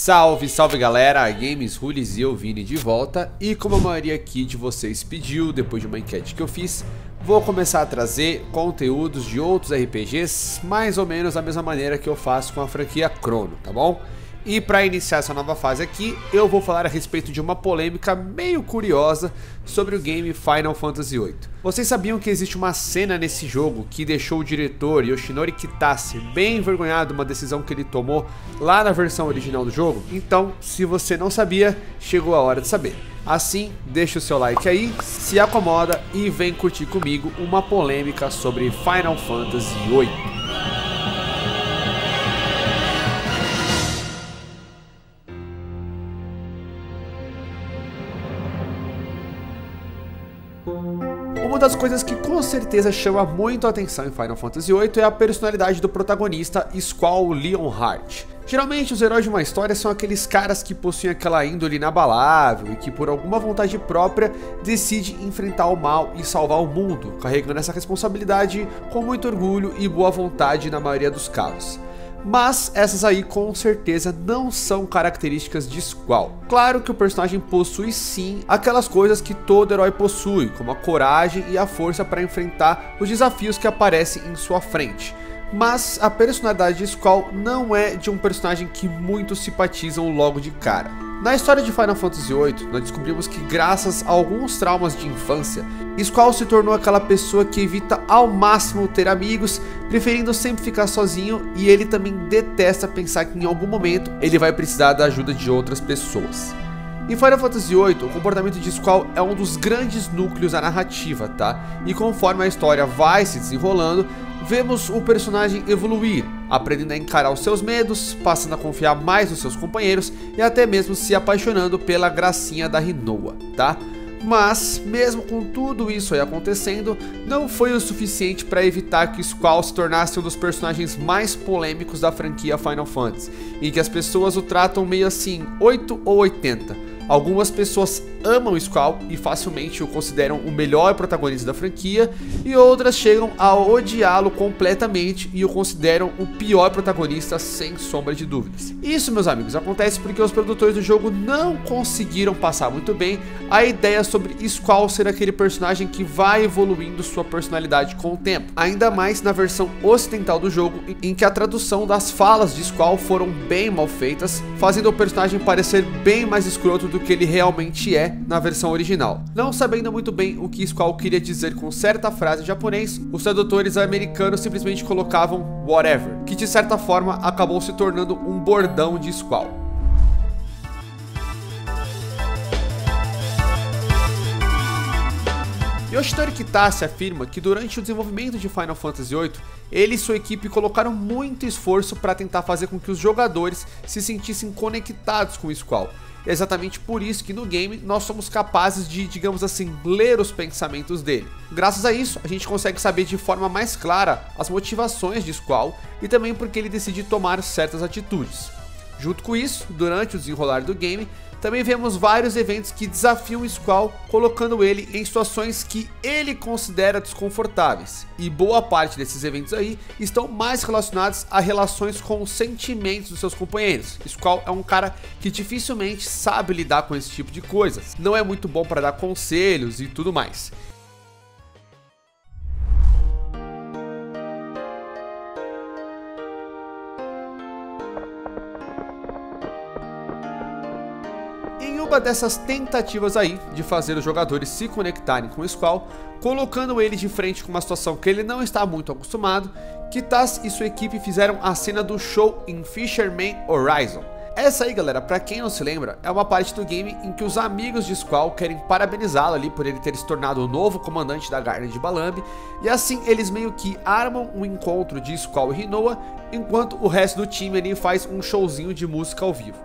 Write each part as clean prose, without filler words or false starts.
Salve, salve galera, Games Rules e eu Vini de volta. E como a maioria aqui de vocês pediu, depois de uma enquete que eu fiz, vou começar a trazer conteúdos de outros RPGs, mais ou menos da mesma maneira que eu faço com a franquia Chrono, tá bom? E para iniciar essa nova fase aqui, eu vou falar a respeito de uma polêmica meio curiosa sobre o game Final Fantasy VIII. Vocês sabiam que existe uma cena nesse jogo que deixou o diretor Yoshinori Kitase bem envergonhado de uma decisão que ele tomou lá na versão original do jogo? Então, se você não sabia, chegou a hora de saber. Assim, deixa o seu like aí, se acomoda e vem curtir comigo uma polêmica sobre Final Fantasy VIII. Uma das coisas que com certeza chama muito a atenção em Final Fantasy VIII é a personalidade do protagonista, Squall Leonhardt. Geralmente os heróis de uma história são aqueles caras que possuem aquela índole inabalável e que por alguma vontade própria decide enfrentar o mal e salvar o mundo, carregando essa responsabilidade com muito orgulho e boa vontade na maioria dos casos. Mas essas aí com certeza não são características de Squall. Claro que o personagem possui sim aquelas coisas que todo herói possui, como a coragem e a força para enfrentar os desafios que aparecem em sua frente. Mas a personalidade de Squall não é de um personagem que muitos simpatizam logo de cara. Na história de Final Fantasy VIII, nós descobrimos que graças a alguns traumas de infância, Squall se tornou aquela pessoa que evita ao máximo ter amigos, preferindo sempre ficar sozinho, e ele também detesta pensar que em algum momento ele vai precisar da ajuda de outras pessoas. Em Final Fantasy VIII, o comportamento de Squall é um dos grandes núcleos da narrativa, tá? E conforme a história vai se desenrolando, vemos o personagem evoluir, aprendendo a encarar os seus medos, passando a confiar mais nos seus companheiros e até mesmo se apaixonando pela gracinha da Rinoa, tá? Mas, mesmo com tudo isso aí acontecendo, não foi o suficiente para evitar que Squall se tornasse um dos personagens mais polêmicos da franquia Final Fantasy, em que as pessoas o tratam meio assim, 8 ou 80. Algumas pessoas amam Squall e facilmente o consideram o melhor protagonista da franquia, e outras chegam a odiá-lo completamente e o consideram o pior protagonista sem sombra de dúvidas. Isso, meus amigos, acontece porque os produtores do jogo não conseguiram passar muito bem a ideia sobre Squall ser aquele personagem que vai evoluindo sua personalidade com o tempo. Ainda mais na versão ocidental do jogo, em que a tradução das falas de Squall foram bem mal feitas, fazendo o personagem parecer bem mais escroto do que ele realmente é na versão original. Não sabendo muito bem o que Squall queria dizer com certa frase em japonês, os tradutores americanos simplesmente colocavam whatever, que de certa forma acabou se tornando um bordão de Squall. Yoshinori Kitase afirma que durante o desenvolvimento de Final Fantasy VIII, ele e sua equipe colocaram muito esforço para tentar fazer com que os jogadores se sentissem conectados com Squall. É exatamente por isso que no game nós somos capazes de, digamos assim, ler os pensamentos dele. Graças a isso, a gente consegue saber de forma mais clara as motivações de Squall e também porque ele decide tomar certas atitudes. Junto com isso, durante o desenrolar do game, também vemos vários eventos que desafiam o Squall, colocando ele em situações que ele considera desconfortáveis. E boa parte desses eventos aí estão mais relacionados a relações com os sentimentos dos seus companheiros. Squall é um cara que dificilmente sabe lidar com esse tipo de coisas, não é muito bom para dar conselhos e tudo mais. Em uma dessas tentativas aí de fazer os jogadores se conectarem com o Squall, colocando ele de frente com uma situação que ele não está muito acostumado, Kitase e sua equipe fizeram a cena do show em Fisherman Horizon. Essa aí, galera, pra quem não se lembra, é uma parte do game em que os amigos de Squall querem parabenizá-lo ali por ele ter se tornado o novo comandante da Garden de Balamb, e assim eles meio que armam um encontro de Squall e Rinoa, enquanto o resto do time ali faz um showzinho de música ao vivo.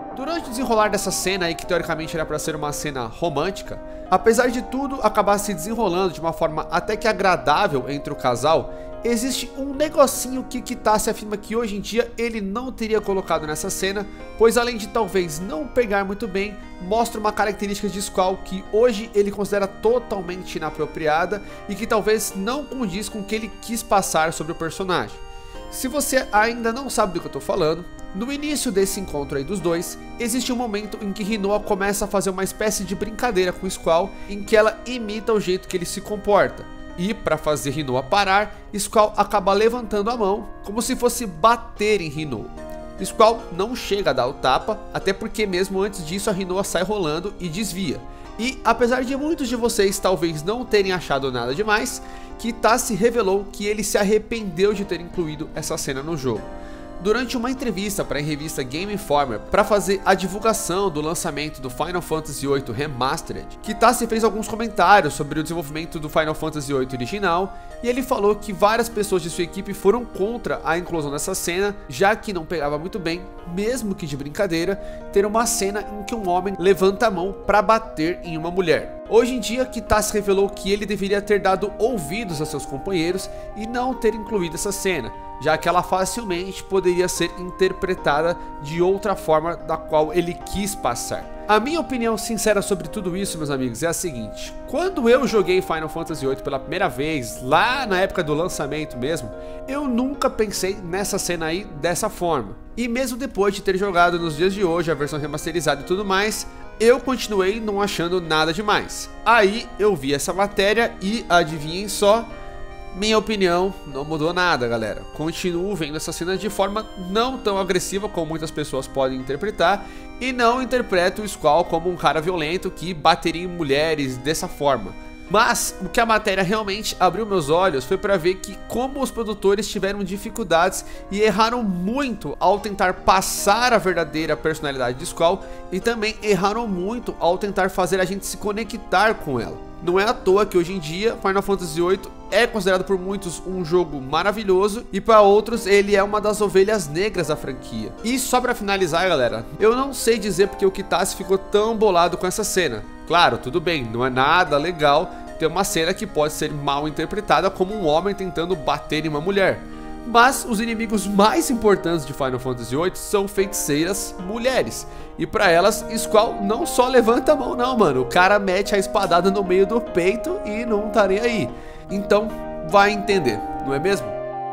Durante o desenrolar dessa cena aí, que teoricamente era para ser uma cena romântica, apesar de tudo acabar se desenrolando de uma forma até que agradável entre o casal, existe um negocinho que Kitase afirma que hoje em dia ele não teria colocado nessa cena, pois além de talvez não pegar muito bem, mostra uma característica de Squall que hoje ele considera totalmente inapropriada e que talvez não condiz com o que ele quis passar sobre o personagem. Se você ainda não sabe do que eu tô falando, no início desse encontro aí dos dois, existe um momento em que Rinoa começa a fazer uma espécie de brincadeira com Squall, em que ela imita o jeito que ele se comporta. E para fazer Rinoa parar, Squall acaba levantando a mão, como se fosse bater em Rinoa. Squall não chega a dar o tapa, até porque mesmo antes disso a Rinoa sai rolando e desvia. E apesar de muitos de vocês talvez não terem achado nada demais, Kitase revelou que ele se arrependeu de ter incluído essa cena no jogo. Durante uma entrevista para a revista Game Informer para fazer a divulgação do lançamento do Final Fantasy VIII Remastered, Kitase fez alguns comentários sobre o desenvolvimento do Final Fantasy VIII original e ele falou que várias pessoas de sua equipe foram contra a inclusão dessa cena, já que não pegava muito bem, mesmo que de brincadeira, ter uma cena em que um homem levanta a mão para bater em uma mulher. Hoje em dia, Kitase revelou que ele deveria ter dado ouvidos a seus companheiros e não ter incluído essa cena, já que ela facilmente poderia ser interpretada de outra forma da qual ele quis passar. A minha opinião sincera sobre tudo isso, meus amigos, é a seguinte: quando eu joguei Final Fantasy VIII pela primeira vez, lá na época do lançamento mesmo, eu nunca pensei nessa cena aí dessa forma. E mesmo depois de ter jogado nos dias de hoje a versão remasterizada e tudo mais, eu continuei não achando nada demais. Aí eu vi essa matéria e, adivinhem só, minha opinião não mudou nada, galera. Continuo vendo essa cena de forma não tão agressiva como muitas pessoas podem interpretar, e não interpreto o Squall como um cara violento que bateria em mulheres dessa forma. Mas o que a matéria realmente abriu meus olhos foi para ver que como os produtores tiveram dificuldades e erraram muito ao tentar passar a verdadeira personalidade de Squall, e também erraram muito ao tentar fazer a gente se conectar com ela. Não é à toa que hoje em dia Final Fantasy VIII é considerado por muitos um jogo maravilhoso e para outros ele é uma das ovelhas negras da franquia. E só para finalizar, galera, eu não sei dizer porque o Kitase ficou tão bolado com essa cena. Claro, tudo bem, não é nada legal ter uma cena que pode ser mal interpretada como um homem tentando bater em uma mulher. Mas os inimigos mais importantes de Final Fantasy VIII são feiticeiras mulheres. E pra elas, Squall não só levanta a mão não, mano. O cara mete a espadada no meio do peito e não tá nem aí. Então, vai entender, não é mesmo?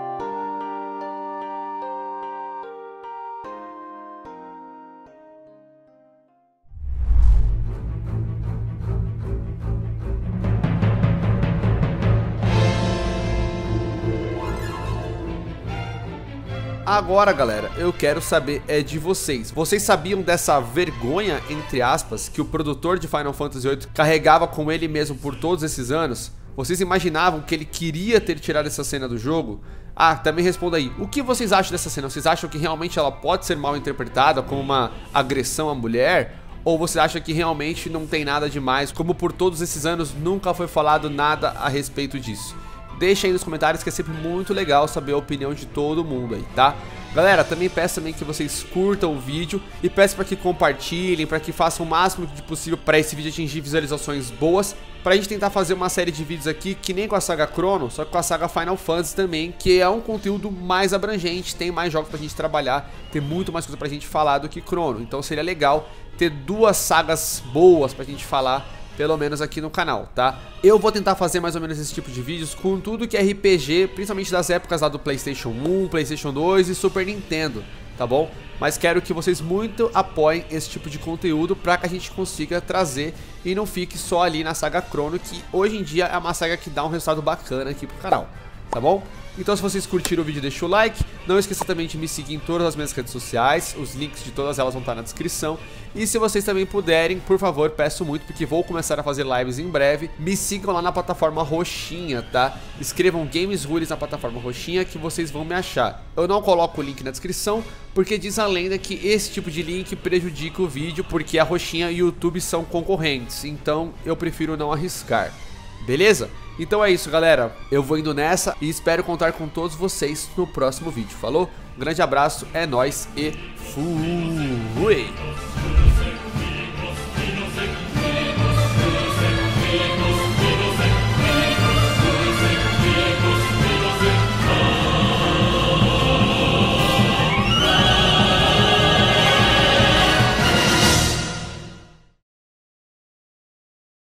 Agora, galera, eu quero saber de vocês. Vocês sabiam dessa vergonha, entre aspas, que o produtor de Final Fantasy VIII carregava com ele mesmo por todos esses anos? Vocês imaginavam que ele queria ter tirado essa cena do jogo? Ah, também responda aí. O que vocês acham dessa cena? Vocês acham que realmente ela pode ser mal interpretada como uma agressão à mulher? Ou você acha que realmente não tem nada demais, como por todos esses anos nunca foi falado nada a respeito disso? Deixa aí nos comentários que é sempre muito legal saber a opinião de todo mundo aí, tá? Galera, também peço que vocês curtam o vídeo e peço para que compartilhem, para que façam o máximo de possível para esse vídeo atingir visualizações boas, pra gente tentar fazer uma série de vídeos aqui que nem com a saga Chrono, só que com a saga Final Fantasy também, que é um conteúdo mais abrangente, tem mais jogos pra gente trabalhar, tem muito mais coisa pra gente falar do que Chrono. Então seria legal ter duas sagas boas pra gente falar, pelo menos aqui no canal, tá? Eu vou tentar fazer mais ou menos esse tipo de vídeos com tudo que é RPG, principalmente das épocas lá do PlayStation 1, PlayStation 2 e Super Nintendo, tá bom? Mas quero que vocês muito apoiem esse tipo de conteúdo pra que a gente consiga trazer e não fique só ali na saga Chrono, que hoje em dia é uma saga que dá um resultado bacana aqui pro canal, tá bom? Então se vocês curtiram o vídeo, deixa o like, não esqueça também de me seguir em todas as minhas redes sociais, os links de todas elas vão estar na descrição. E se vocês também puderem, por favor, peço muito, porque vou começar a fazer lives em breve, me sigam lá na plataforma roxinha, tá? Escrevam Games Rules na plataforma roxinha que vocês vão me achar. Eu não coloco o link na descrição, porque diz a lenda que esse tipo de link prejudica o vídeo, porque a roxinha e o YouTube são concorrentes, então eu prefiro não arriscar. Beleza? Então é isso, galera, eu vou indo nessa e espero contar com todos vocês no próximo vídeo, falou? Um grande abraço, é nóis e fui!